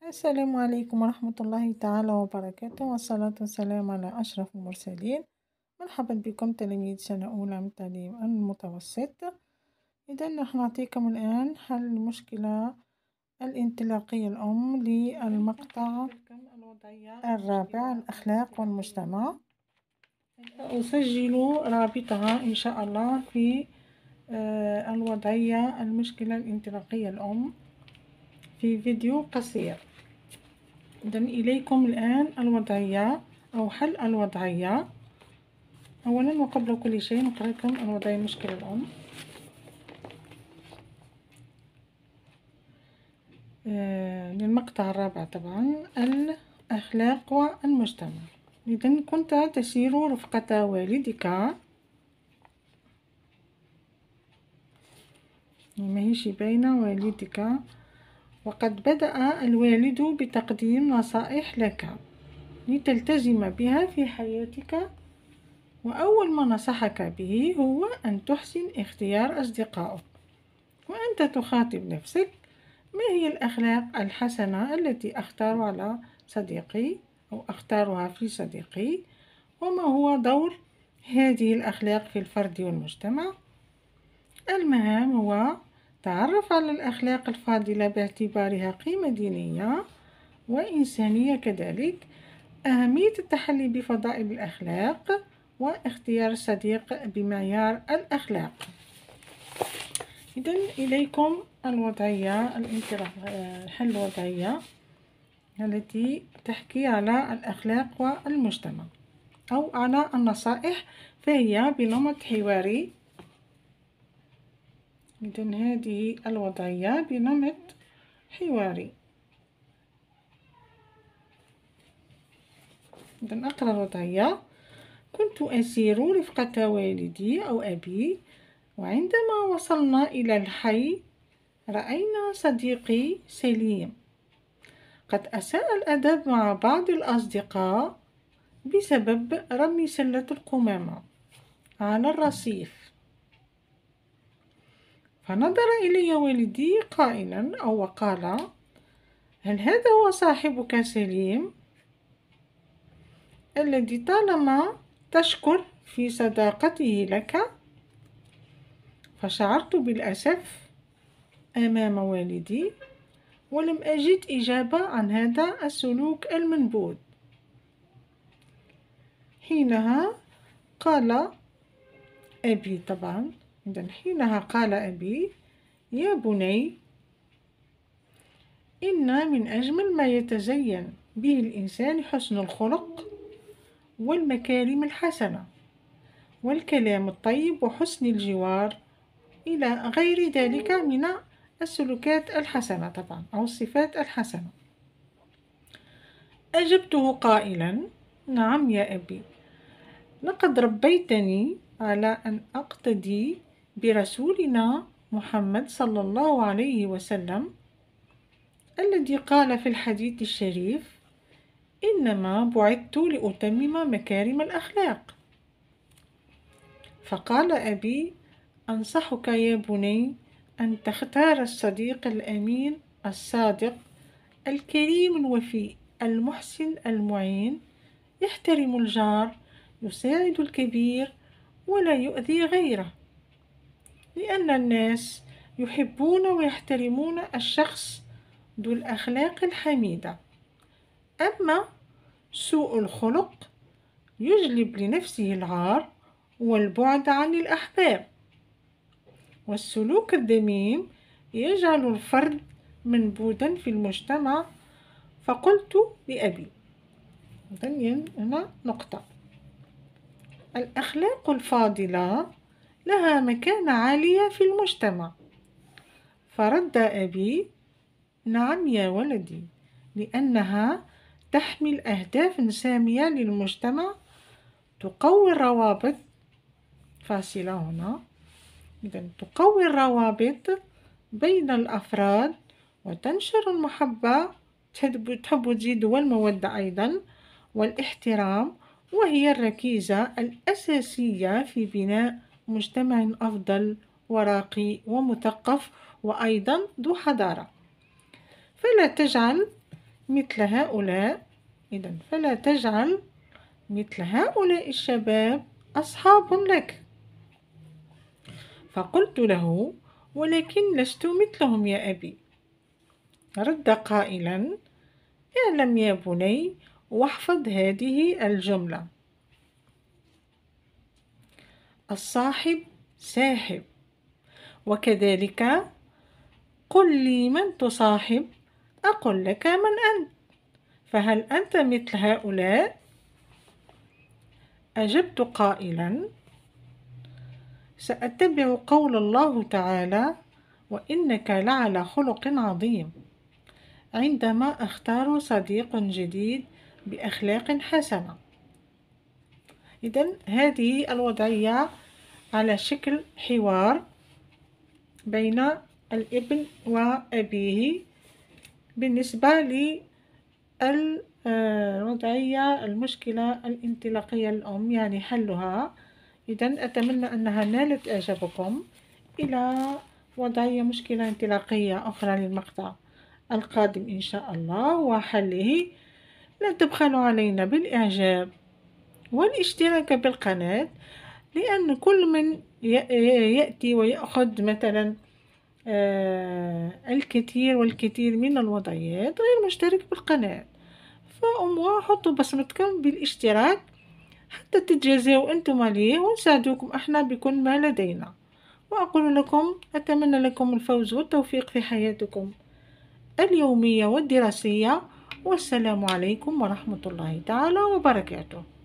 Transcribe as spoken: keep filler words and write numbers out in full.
السلام عليكم ورحمة الله تعالى وبركاته، والصلاة والسلام على أشرف المرسلين. مرحبا بكم تلاميذ سنة أولى من التعليم المتوسط. إذا راح نعطيكم الآن حل المشكلة الانطلاقية الأم للمقطع الرابع، الأخلاق والمجتمع. سأسجل رابطها إن شاء الله في آه، الوضعية المشكلة الانطلاقية الأم في فيديو قصير. إذن إليكم الآن الوضعية أو حل الوضعية. أولا وقبل كل شيء نقرأ لكم الوضعية المشكلة الأم. آه للمقطع الرابع طبعا، الأخلاق والمجتمع. إذن كنت تسير رفقة والدك، ماهيش باينة والدك، وقد بدأ الوالد بتقديم نصائح لك لتلتزم بها في حياتك، وأول ما نصحك به هو أن تحسن اختيار أصدقائك، وأنت تخاطب نفسك: ما هي الأخلاق الحسنة التي أختار على صديقي أو أختارها في صديقي، وما هو دور هذه الأخلاق في الفرد والمجتمع. المهام هو تعرف على الأخلاق الفاضلة باعتبارها قيمة دينية وإنسانية، كذلك أهمية التحلي بفضائل الأخلاق، واختيار صديق بمعيار الأخلاق. إذن إليكم الوضعية حل الوضعية التي تحكي على الأخلاق والمجتمع أو على النصائح، فهي بنمط حواري. إذن هذه الوضعية بنمط حواري. إذن أقرأ الوضعية: كنت أسير رفقة والدي أو أبي، وعندما وصلنا إلى الحي رأينا صديقي سليم قد أساء الأدب مع بعض الأصدقاء بسبب رمي سلة القمامة على الرصيف. فنظر إلي والدي قائلا أو وقال: هل هذا هو صاحبك سليم الذي طالما تشكر في صداقته لك؟ فشعرت بالأسف أمام والدي، ولم أجد إجابة عن هذا السلوك المنبوذ. حينها قال أبي طبعا إذن حينها قال أبي: يا بني، إن من أجمل ما يتزين به الإنسان حسن الخلق والمكارم الحسنة والكلام الطيب وحسن الجوار، إلى غير ذلك من السلوكات الحسنة طبعا أو الصفات الحسنة. أجبته قائلا: نعم يا أبي، لقد ربيتني على أن أقتدي برسولنا محمد صلى الله عليه وسلم الذي قال في الحديث الشريف: إنما بعثت لأتمم مكارم الأخلاق. فقال أبي: أنصحك يا بني أن تختار الصديق الأمين الصادق الكريم الوفي المحسن المعين، يحترم الجار، يساعد الكبير، ولا يؤذي غيره، لأن الناس يحبون ويحترمون الشخص ذو الأخلاق الحميدة. أما سوء الخلق يجلب لنفسه العار والبعد عن الأحباب، والسلوك الذميم يجعل الفرد منبوذا في المجتمع. فقلت لأبي، هنا نقطة: الأخلاق الفاضلة لها مكانة عالية في المجتمع. فرد أبي: نعم يا ولدي، لأنها تحمل أهداف سامية للمجتمع، تقوي الروابط فاصلة هنا إذن تقوي الروابط بين الأفراد، وتنشر المحبة، تحب تزيد والمودة أيضا والاحترام، وهي الركيزة الأساسية في بناء مجتمع أفضل وراقي ومثقف وأيضا ذو حضارة. فلا تجعل مثل هؤلاء. إذا فلا تجعل مثل هؤلاء الشباب أصحاب لك. فقلت له: ولكن لست مثلهم يا أبي. رد قائلا: اعلم يا بني واحفظ هذه الجملة: الصاحب ساحب. وكذلك قل لي من تصاحب أقل لك من أنت، فهل أنت مثل هؤلاء؟ أجبت قائلا: سأتبع قول الله تعالى: وإنك لعلى خلق عظيم، عندما أختار صديق جديد بأخلاق حسنة. إذن هذه الوضعية على شكل حوار بين الابن وأبيه بالنسبة للوضعية المشكلة الانطلاقية الأم، يعني حلها. إذن أتمنى أنها نالت إعجابكم. إلى وضعية مشكلة انطلاقية أخرى للمقطع القادم إن شاء الله وحله. لا تبخلوا علينا بالإعجاب والاشتراك بالقناة، لأن كل من يأتي ويأخذ مثلا الكثير والكثير من الوضعيات غير مشترك بالقناة، فأموا حطوا بصمتكم بالاشتراك حتى تتجازوا أنتم عليه ونساعدكم احنا بكل ما لدينا. وأقول لكم أتمنى لكم الفوز والتوفيق في حياتكم اليومية والدراسية، والسلام عليكم ورحمة الله تعالى وبركاته.